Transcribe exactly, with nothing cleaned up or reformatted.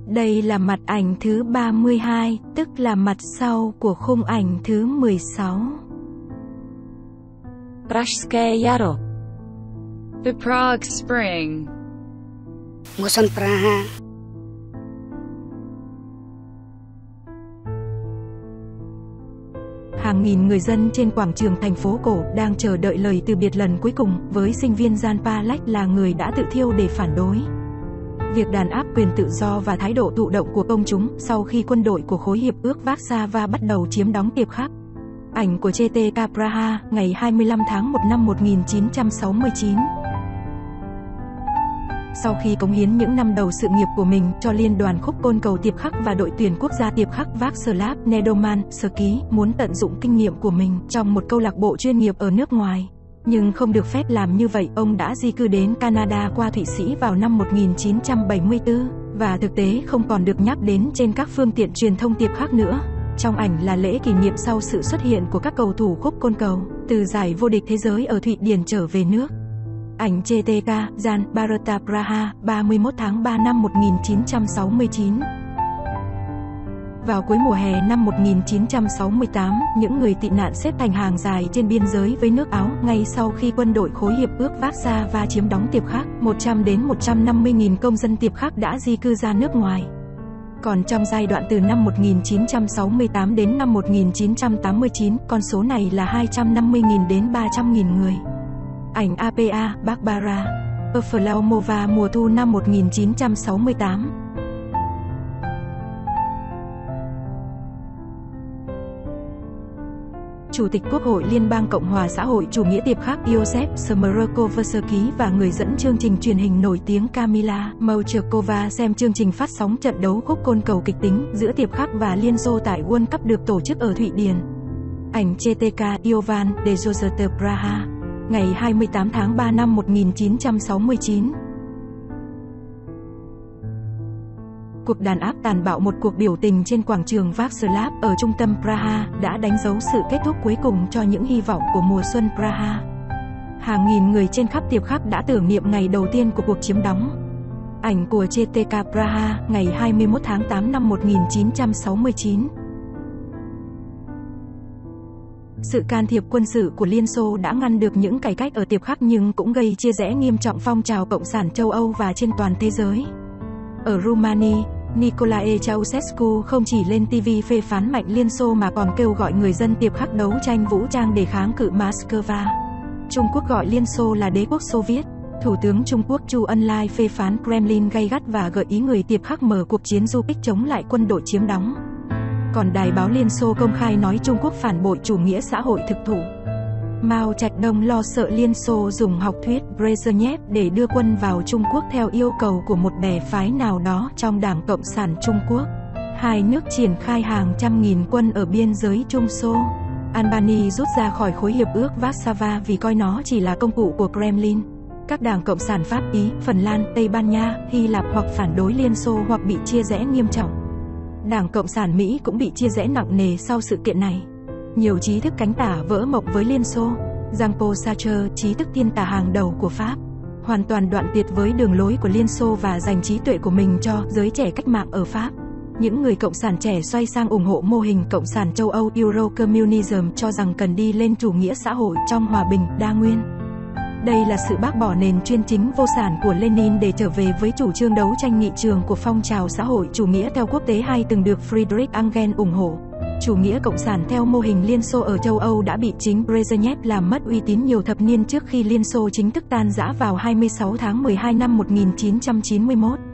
Đây là mặt ảnh thứ ba mươi hai, tức là mặt sau của khung ảnh thứ mười sáu. Pražské jaro. The Prague Spring. Mùa xuân Praha. Hàng nghìn người dân trên quảng trường thành phố cổ đang chờ đợi lời từ biệt lần cuối cùng với sinh viên Jan Palach là người đã tự thiêu để phản đối việc đàn áp quyền tự do và thái độ thụ động của công chúng sau khi quân đội của khối hiệp ước Warsaw bắt đầu chiếm đóng Tiệp Khắc. Ảnh của chê tê ca Praha, ngày hai mươi lăm tháng một năm một nghìn chín trăm sáu mươi chín. Sau khi cống hiến những năm đầu sự nghiệp của mình cho Liên đoàn khúc côn cầu Tiệp Khắc và đội tuyển quốc gia Tiệp Khắc Václav Nedomansky muốn tận dụng kinh nghiệm của mình trong một câu lạc bộ chuyên nghiệp ở nước ngoài. Nhưng không được phép làm như vậy, ông đã di cư đến Canada qua Thụy Sĩ vào năm một nghìn chín trăm bảy mươi tư, và thực tế không còn được nhắc đến trên các phương tiện truyền thông Tiệp Khắc nữa. Trong ảnh là lễ kỷ niệm sau sự xuất hiện của các cầu thủ khúc côn cầu từ giải vô địch thế giới ở Thụy Điển trở về nước. Ảnh chê tê ca, Jan Barota Praha, ba mươi mốt tháng ba năm một nghìn chín trăm sáu mươi chín. Vào cuối mùa hè năm một nghìn chín trăm sáu mươi tám, những người tị nạn xếp thành hàng dài trên biên giới với nước Áo, ngay sau khi quân đội khối hiệp ước Warsaw chiếm đóng Tiệp Khắc, một trăm đến một trăm năm mươi nghìn công dân Tiệp Khắc đã di cư ra nước ngoài. Còn trong giai đoạn từ năm một nghìn chín trăm sáu mươi tám đến năm một nghìn chín trăm tám mươi chín, con số này là hai trăm năm mươi nghìn đến ba trăm nghìn người. Ảnh a pê a, Barbara Eflaumova, mùa thu năm một nghìn chín trăm sáu mươi tám. Chủ tịch Quốc hội Liên bang Cộng hòa xã hội chủ nghĩa Tiệp Khắc Josef Smrkovsky và người dẫn chương trình truyền hình nổi tiếng Kamila Mouchkova xem chương trình phát sóng trận đấu khúc côn cầu kịch tính giữa Tiệp Khắc và Liên Xô tại World Cup được tổ chức ở Thụy Điển. Ảnh chê tê ca Iovan de Josete Praha, ngày hai mươi tám tháng ba năm một nghìn chín trăm sáu mươi chín. Cuộc đàn áp tàn bạo một cuộc biểu tình trên quảng trường Václav ở trung tâm Praha đã đánh dấu sự kết thúc cuối cùng cho những hy vọng của mùa xuân Praha. Hàng nghìn người trên khắp Tiệp Khắc đã tưởng niệm ngày đầu tiên của cuộc chiếm đóng. Ảnh của chê tê ca Praha, ngày hai mươi mốt tháng tám năm một nghìn chín trăm sáu mươi chín. Sự can thiệp quân sự của Liên Xô đã ngăn được những cải cách ở Tiệp Khắc nhưng cũng gây chia rẽ nghiêm trọng phong trào cộng sản châu Âu và trên toàn thế giới. Ở Rumani, Nicolae Ceausescu không chỉ lên ti vi phê phán mạnh Liên Xô mà còn kêu gọi người dân Tiệp Khắc đấu tranh vũ trang để kháng cự Moscow. Trung Quốc gọi Liên Xô là đế quốc Xô Viết. Thủ tướng Trung Quốc Chu Ân Lai phê phán Kremlin gay gắt và gợi ý người Tiệp Khắc mở cuộc chiến du kích chống lại quân đội chiếm đóng. Còn đài báo Liên Xô công khai nói Trung Quốc phản bội chủ nghĩa xã hội thực thụ. Mao Trạch Đông lo sợ Liên Xô dùng học thuyết Brezhnev để đưa quân vào Trung Quốc theo yêu cầu của một bè phái nào đó trong Đảng Cộng sản Trung Quốc. Hai nước triển khai hàng trăm nghìn quân ở biên giới Trung Xô. Albania rút ra khỏi khối hiệp ước Warsaw vì coi nó chỉ là công cụ của Kremlin. Các đảng Cộng sản Pháp, Ý, Phần Lan, Tây Ban Nha, Hy Lạp hoặc phản đối Liên Xô hoặc bị chia rẽ nghiêm trọng. Đảng Cộng sản Mỹ cũng bị chia rẽ nặng nề sau sự kiện này. Nhiều trí thức cánh tả vỡ mộng với Liên Xô. Jean-Paul Sartre, trí thức thiên tả hàng đầu của Pháp, hoàn toàn đoạn tuyệt với đường lối của Liên Xô và dành trí tuệ của mình cho giới trẻ cách mạng ở Pháp. Những người cộng sản trẻ xoay sang ủng hộ mô hình cộng sản châu Âu Eurocommunism, cho rằng cần đi lên chủ nghĩa xã hội trong hòa bình, đa nguyên. Đây là sự bác bỏ nền chuyên chính vô sản của Lenin để trở về với chủ trương đấu tranh nghị trường của phong trào xã hội chủ nghĩa theo quốc tế hay từng được Friedrich Engels ủng hộ. Chủ nghĩa cộng sản theo mô hình Liên Xô ở châu Âu đã bị chính Brezhnev làm mất uy tín nhiều thập niên trước khi Liên Xô chính thức tan rã vào hai mươi sáu tháng mười hai năm một nghìn chín trăm chín mươi mốt.